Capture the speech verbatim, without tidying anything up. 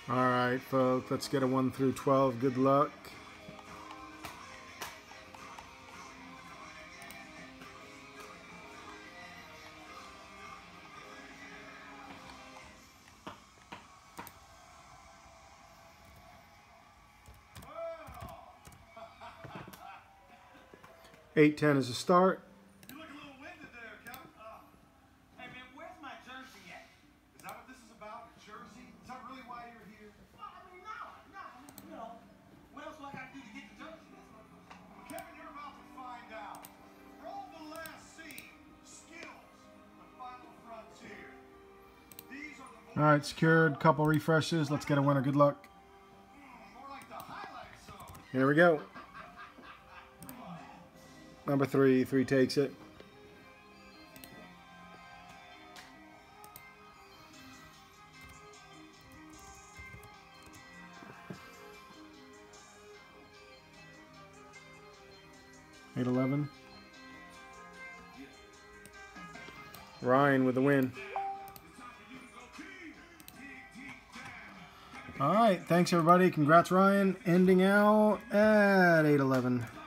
All right, folks, let's get a one through twelve. Good luck. eight ten is a start. You look a little winded there, Kevin. Uh, hey, man, where's my jersey at? Is that what this is about? Jersey? Is that really why you're here? Well, I mean, no, no, you know, what else do I got to do to get the jersey? That's my question. Well, Kevin, you're about to find out. Roll the last scene. Skills. The final frontier. These are the... All right, secured. Couple refreshes. Let's get a winner. Good luck. Mm, more like the highlight zone. Here we go. Number three. Three takes it. eight eleven. Ryan with the win. All right. Thanks, everybody. Congrats, Ryan. Ending out at eight eleven.